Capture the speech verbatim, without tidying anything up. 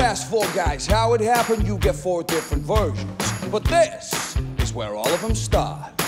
ask four guys how it happened, you get four different versions. But this is where all of them start.